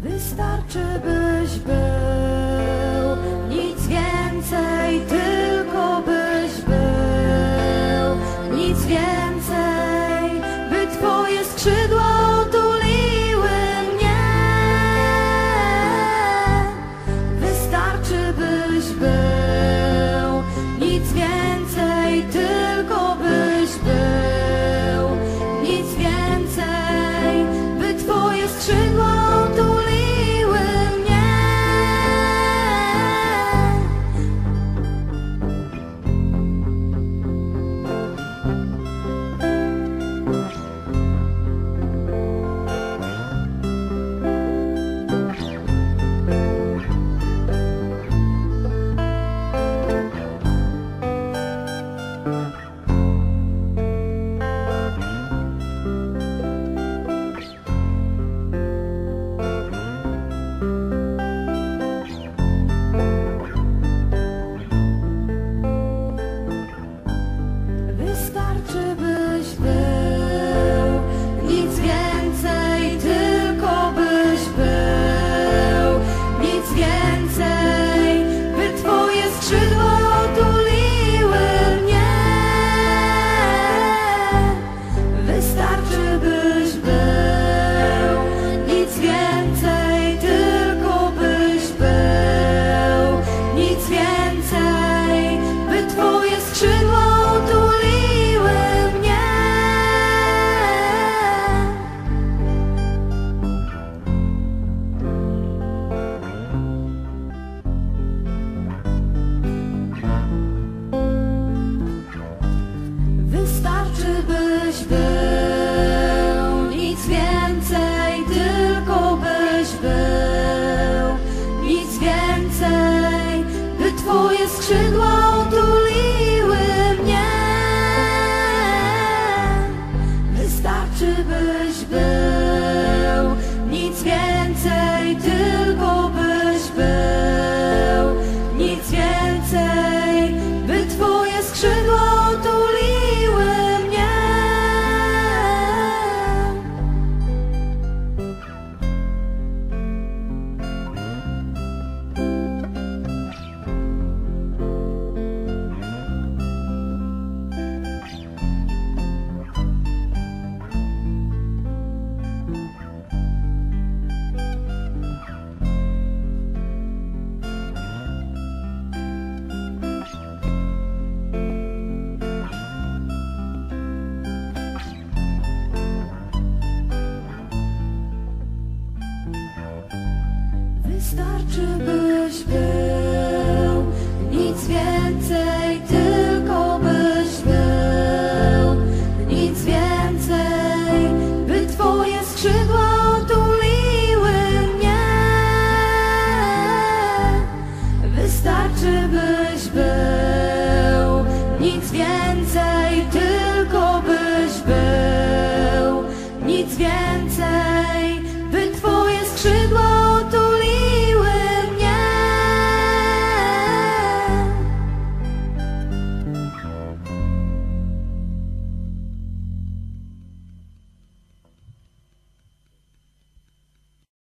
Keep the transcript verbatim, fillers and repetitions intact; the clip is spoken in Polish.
Wystarczy, byś był, nic więcej, tylko byś był, nic więcej, by Twoje skrzydła otuliły mnie. Wystarczy, byś był, nic więcej, tylko byś był, nic więcej, by Twoje skrzydła otuliły mnie. Wystarczy, byś był, nic więcej, tylko byś był, nic więcej, by Twoje skrzydła otuliły mnie. Wystarczy, byś był, nic więcej, tylko byś był, nic więcej, by Twoje skrzydła otuliły mnie. Wystarczy, byś był, nic więcej, tylko byś był, nic więcej, by Twoje skrzydła otuliły mnie. Wystarczy, byś był, nic więcej, tylko byś był, nic więcej, by Twoje skrzydła otuliły mnie. Wystarczy, byś był, nic więcej, tylko byś był, nic więcej, by Twoje skrzydła